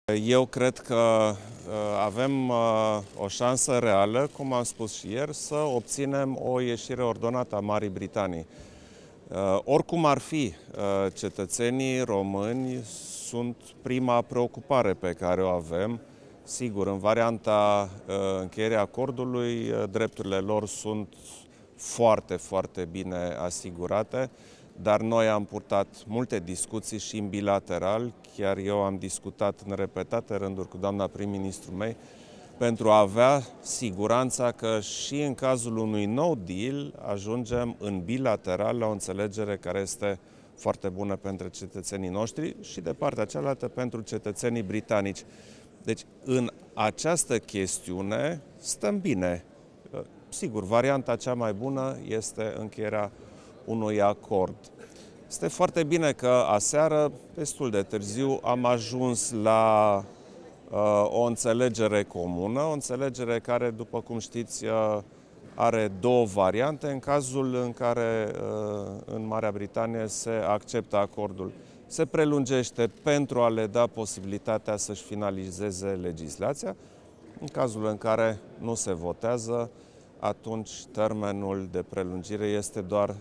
Eu cred că avem o șansă reală, cum am spus și ieri, să obținem o ieșire ordonată a Marii Britanii. Oricum ar fi, cetățenii români sunt prima preocupare pe care o avem. Sigur, în varianta încheierii acordului, drepturile lor sunt foarte, foarte bine asigurate, dar noi am purtat multe discuții și în bilateral, chiar eu am discutat în repetate rânduri cu doamna prim-ministru May, pentru a avea siguranța că și în cazul unui nou deal ajungem în bilateral la o înțelegere care este foarte bună pentru cetățenii noștri și de partea cealaltă pentru cetățenii britanici. Deci în această chestiune stăm bine. Sigur, varianta cea mai bună este încheierea unui acord. Este foarte bine că aseară, destul de târziu, am ajuns la o înțelegere comună, o înțelegere care, după cum știți, are două variante în cazul în care în Marea Britanie se acceptă acordul. Se prelungește pentru a le da posibilitatea să-și finalizeze legislația. În cazul în care nu se votează, atunci termenul de prelungire este doar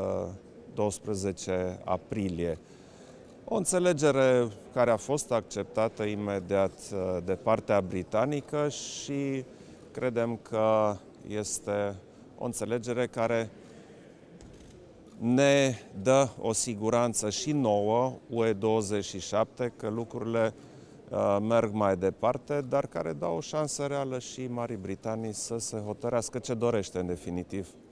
12 aprilie. O înțelegere care a fost acceptată imediat de partea britanică și credem că este o înțelegere care ne dă o siguranță și nouă, UE27, că lucrurile merg mai departe, dar care dau o șansă reală și Marii Britanii să se hotărească ce dorește în definitiv.